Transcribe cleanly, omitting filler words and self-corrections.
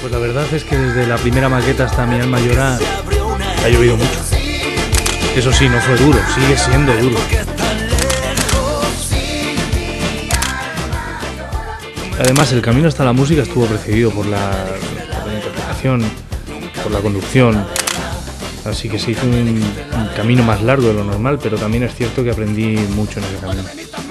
Pues la verdad es que desde la primera maqueta hasta Mi alma llora ha llovido mucho. Eso sí, no fue duro, sigue siendo duro. Además, el camino hasta la música estuvo precedido por la interpretación, por la conducción. Así que se hizo un camino más largo de lo normal, pero también es cierto que aprendí mucho en ese camino.